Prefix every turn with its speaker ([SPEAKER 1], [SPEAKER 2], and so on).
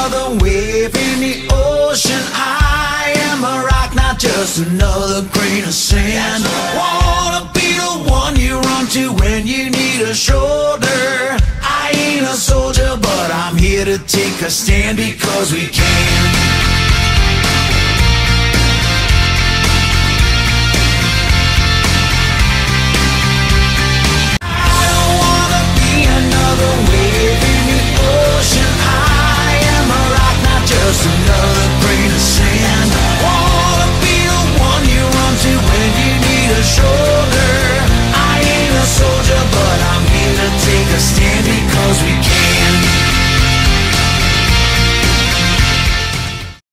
[SPEAKER 1] another wave in the ocean. I am a rock, not just another grain of sand. Wanna be the one you run to when you need a shoulder. I ain't a soldier, but I'm here to take a stand because we can.